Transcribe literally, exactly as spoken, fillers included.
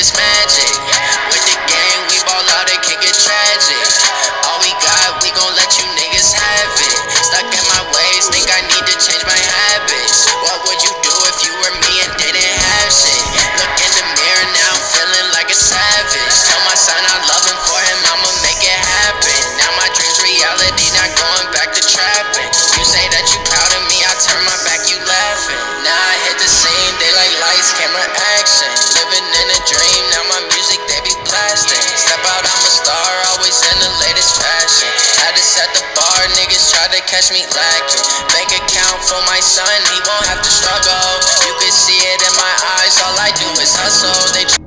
it's magic. With the game, we ball out, it can get tragic. All we got, we gon' let you niggas have it. Stuck in my ways, think I need to change my habits. What would you do if you were me and didn't have shit? Look in the mirror now, I'm feeling like a savage. Tell my son I love him, for him I'ma make it happen. Now my dream's reality, not going back to trapping. You say that you proud of me, I turn my back, you laughing. Now I hit the scene, they like lights, camera, action. Living in a dream, now my music they be blasting. Step out, I'm a star, always in the latest fashion. Had to set the bar, niggas try to catch me lacking. Bank account for my son, he won't have to struggle. You can see it in my eyes, all I do is hustle. They